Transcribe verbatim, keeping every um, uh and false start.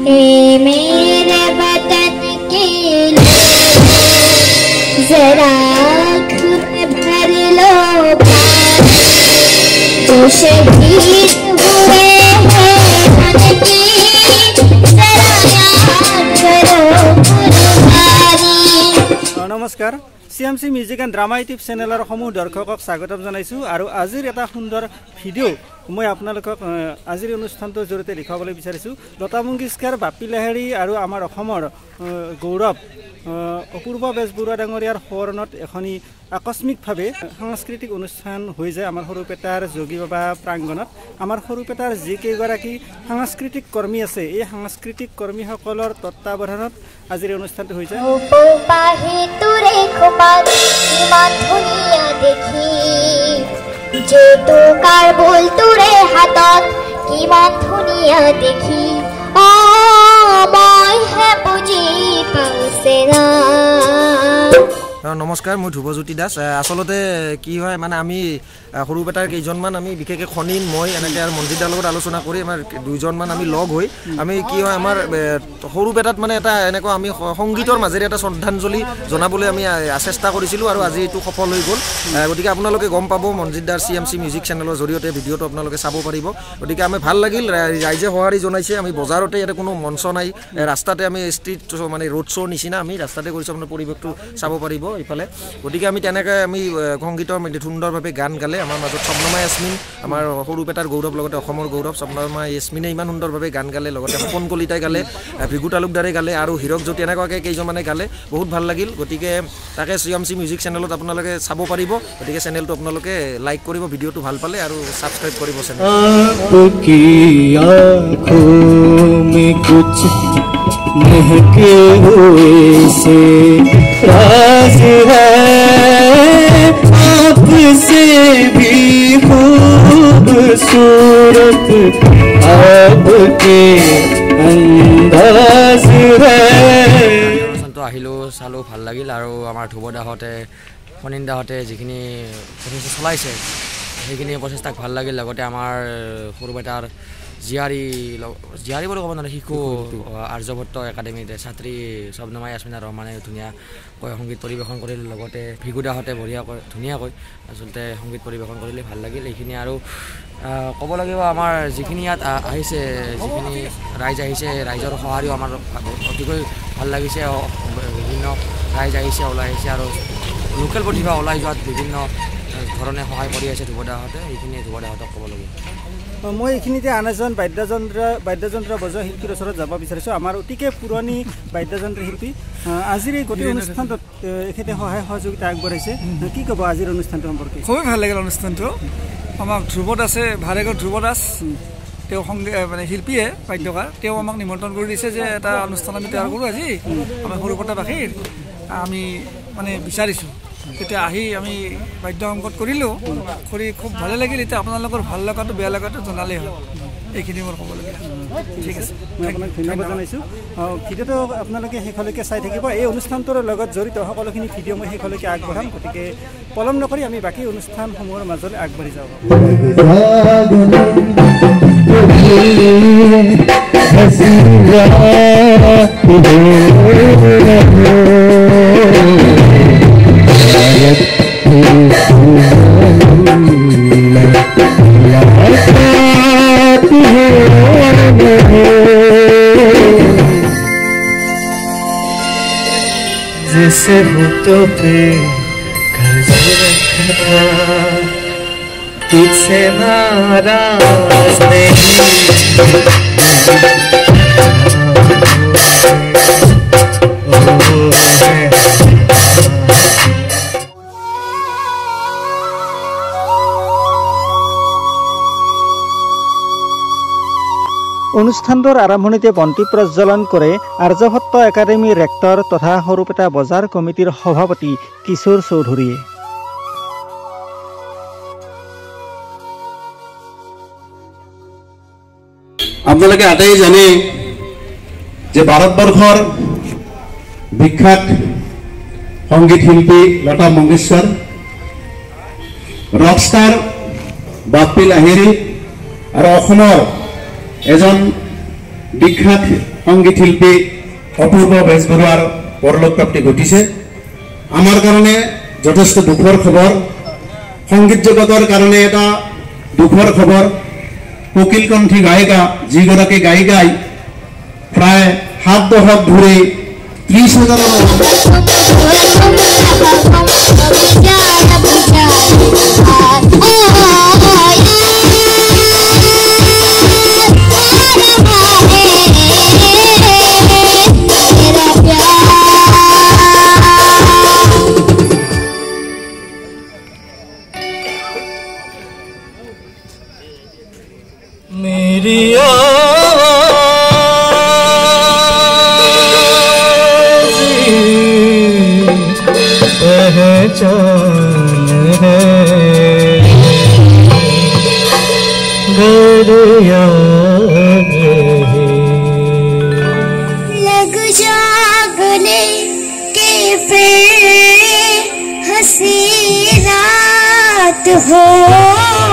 ए मेरे वतन के लोग जरा खून भर लो जो शहीद हुए हैं मन की जरा याद करो कुर्बानी। नमस्कार C M C music and drama YouTube चेनेलर समूह दर्शকক स्वागतम जानाइछु आरु आजिर एटा सुंदर भिडिओ मैं आपनालोকক आजिर अनुष्ठानটোৰ জৰিয়তে দেখাবলৈ বিচাৰিছো। লতা মংগেশকাৰ, বাপি লাহিৰী আৰু আমাৰ অসমৰ গৌৰৱ অপূৰ্ব বেজবৰুৱা ডাঙৰীয়াৰ সোঁৱৰণত এখনি আকস্মিকভাৱে সাংস্কৃতিক অনুষ্ঠান হৈ যায় আমাৰ সৰুপেটাৰ যোগী বাবা প্ৰাংগণত। আমাৰ সৰুপেটাৰ যি কেইগৰাকী সাংস্কৃতিক কৰ্মী আছে এই সাংস্কৃতিক কৰ্মীসকলৰ তত্ত্বাৱধানত আজিৰ অনুষ্ঠানটো হৈ যায়। যে তোকার বল তোরে হাতত কিমান ধুনিয়া দেখি অ মই হে বুজি পাইছে না। নমস্কাৰ, মই ধ্ৰুৱজ্যোতি দাস। আচলতে কি হয় মানে আমি সৰুপেটাৰ কেইজনমান আমি বিশেষকৈ খনিন মই এনেকৈ আৰু মনজিৎদাৰ লগত আলোচনা কৰি আমাৰ দুইজনমান আমি লগ হৈ আমি কি হয় আমাৰ সৰুপেটাত মানে এটা এনেকুৱা আমি সংগীতৰ মাজেৰে এটা শ্ৰদ্ধাঞ্জলি জনাবলৈ আমি চেষ্টা কৰিছিলোঁ আৰু আজি এইটো সফল হৈ গ'ল। গতিকে আপোনালোকে গম পাব মনজিৎদাৰ চি এম চি মিউজিক চেনেলৰ জৰিয়তে ভিডিঅ'টো আপোনালোকে চাব পাৰিব। গতিকে আমি ভাল লাগিল, ৰাইজে সঁহাৰি জনাইছে। আমি বজাৰতে ইয়াতে কোনো মঞ্চ নাই, ৰাস্তাতে আমি ষ্ট্ৰীট মানে ৰোড শ্ব'ৰ নিচিনা আমি ৰাস্তাতে কৰিছোঁ, আপোনাৰ পৰিৱেশটো চাব পাৰিব ইফালে। গতিকে আমি তেনেকৈ আমি সংগীতৰ সুন্দৰভাৱে গান গালে আমাৰ মাজত স্বপ্নমা য়াসমিন, আমাৰ সৰুপেটাৰ গৌৰৱ, লগতে অসমৰ গৌৰৱ স্বপ্নমা য়াসমিনে ইমান সুন্দৰভাৱে গান গালে, লগতে সপন কলিতাই গালে, ভিগু তালুকদাৰে গালে আৰু হীৰক জ্যোতি এনেকুৱাকৈ কেইজনমানে গালে। বহুত ভাল লাগিল। গতিকে তাকে চি এম চি মিউজিক চেনেলত আপোনালোকে চাব পাৰিব। গতিকে চেনেলটো আপোনালোকে লাইক কৰিব ভিডিঅ'টো ভাল পালে আৰু ছাবস্ক্ৰাইব কৰিব চেনেল। महके हुए से राज है आपसे भी खूबसूरत आपके अंदाज है। আহিলো চালো ভাল লাগিল আৰু আমাৰ ধ্ৰুৱদাহঁতে খনিন্দাহঁতে যিখিনি প্ৰচেষ্টা চলাইছে সেইখিনি প্ৰচেষ্টাক ভাল লাগিল। লগতে আমাৰ সৰুপেটাৰ জিয়াৰী জিয়াৰী বুলি ক'ব নোৱাৰে, শিশু আৰ্যভট্ট একাডেমীতে ছাত্ৰী স্বপ্নমা য়াসমিনা ৰহমানে ধুনীয়াকৈ সংগীত পৰিৱেশন কৰিলে, লগতে ভিগুদাহঁতে বঢ়িয়াকৈ ধুনীয়াকৈ আচলতে সংগীত পৰিৱেশন কৰিলে, ভাল লাগিল এইখিনি। আৰু ক'ব লাগিব আমাৰ যিখিনি ইয়াত আহিছে, যিখিনি ৰাইজ আহিছে, ৰাইজৰ সঁহাৰিও আমাৰ অতিকৈ ভাল লাগিছে। বিভিন্ন ৰাইজ আহিছে, ওলাই আহিছে আৰু লোকেল প্ৰতিভা ওলাই যোৱাত বিভিন্ন ধৰণে সহায় কৰি আছে ধ্ৰুৱদাহঁতে, এইখিনিয়ে ধ্ৰুৱদাহঁতক ক'বলগীয়া। মই এইখিনিতে আন এজন বাদ্যযন্ত্ৰ বাদ্যযন্ত্ৰ বজোৱা শিল্পীৰ ওচৰত যাব বিচাৰিছোঁ। আমাৰ অতিকে পুৰণি বাদ্যযন্ত্ৰ শিল্পী, আজিৰ এই গোটেই অনুষ্ঠানটোত এখেতে সহায় সহযোগিতা আগবঢ়াইছে। কি ক'ব আজিৰ অনুষ্ঠানটো সম্পৰ্কে? খুবেই ভাল লাগিল অনুষ্ঠানটো। আমাক ধ্ৰুৱ দাসে, ভাৰেগৰ ধ্ৰুৱ দাস, তেওঁ সংগীত মানে শিল্পীয়ে বাদ্যকাৰ, তেওঁ আমাক নিমন্ত্ৰণ কৰি দিছে যে এটা অনুষ্ঠান আমি তৈয়াৰ কৰোঁ আজি আমাৰ সৰুপেটাবাসীৰ, আমি মানে বিচাৰিছোঁ। তেতিয়া আহি আমি বাদ্য সংগত কৰিলোঁ, কৰি খুব ভালে লাগিল। এতিয়া আপোনালোকৰ ভাল লগাটো বেয়া লগাটো জনালেই হ'ল, এইখিনি মোৰ ক'বলগীয়া। ঠিক আছে, মই আপোনাক ধন্যবাদ জনাইছোঁ। ভিডিঅ'টো আপোনালোকে শেষলৈকে চাই থাকিব। এই অনুষ্ঠানটোৰ লগত জড়িত সকলোখিনি ভিডিঅ' মই শেষলৈকে আগবঢ়াম। গতিকে পলম নকৰি আমি বাকী অনুষ্ঠানসমূহৰ মাজলৈ আগবাঢ়ি যাওঁ। जैसे होठों पे कर्ज रखा तुझसे नाराज नहीं। অনুষ্ঠানটোৰ আৰম্ভণিতে বন্তি প্ৰজ্বলন কৰে আৰ্যভট্ট একাডেমীৰ ৰেক্টৰ তথা সৰুপেটা বজাৰ কমিটিৰ সভাপতি কিশোৰ চৌধুৰীয়ে। আপোনালোকে আটাই জানে যে ভাৰতবৰ্ষৰ বিখ্যাত সংগীত শিল্পী লতা মংগেশকাৰ, ৰকষ্টাৰ বাপি লাহিৰী আৰু অসমৰ এজন বিখ্যাত সংগীত শিল্পী অপূৰ্ব বেজবৰুৱাৰ পৰলোক প্ৰাপ্তি ঘটিছে। আমাৰ কাৰণে যথেষ্ট দুখৰ খবৰ, সংগীত জগতৰ কাৰণে এটা দুখৰ খবৰ। কোকিলকণ্ঠী গায়িকা যিগৰাকী গায়িকাই প্ৰায় সাত দশক ধৰি ত্ৰিশ হাজাৰৰ मेरी पहचान है घर याद है। लग जागने के फिर हंसी रात हो